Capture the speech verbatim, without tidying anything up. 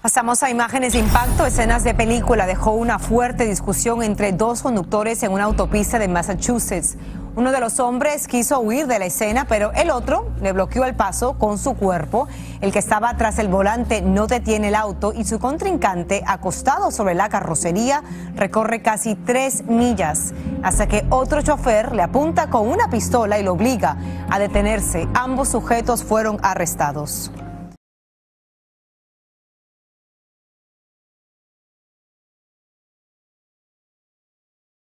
Pasamos a imágenes de impacto. Escenas de película dejó una fuerte discusión entre dos conductores en una autopista de Massachusetts. Uno de los hombres quiso huir de la escena, pero el otro le bloqueó el paso con su cuerpo. El que estaba tras el volante no detiene el auto y su contrincante, acostado sobre la carrocería, recorre casi tres millas hasta que otro chofer le apunta con una pistola y lo obliga a detenerse. Ambos sujetos fueron arrestados.